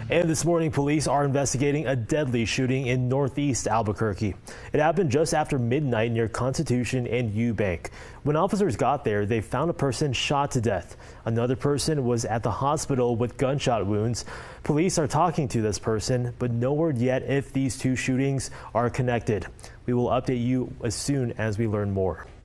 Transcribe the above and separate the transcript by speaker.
Speaker 1: And this morning, police are investigating a deadly shooting in northeast Albuquerque. It happened just after midnight near Constitution and Eubank. When officers got there, they found a person shot to death. Another person was at the hospital with gunshot wounds. Police are talking to this person, but no word yet if these two shootings are connected. We will update you as soon as we learn more.